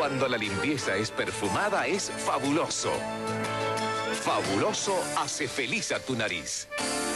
Cuando la limpieza es perfumada, es fabuloso. Fabuloso hace feliz a tu nariz.